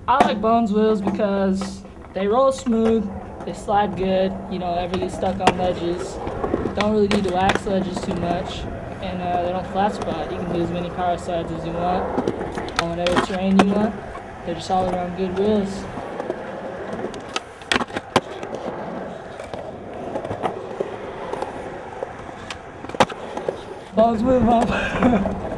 I like Bones wheels because they roll smooth, they slide good, you don't ever get stuck on ledges, don't really need to wax ledges too much, and they don't flat spot. You can do as many power slides as you want, on whatever terrain you want. They're just all around good wheels. Bones wheel, mom.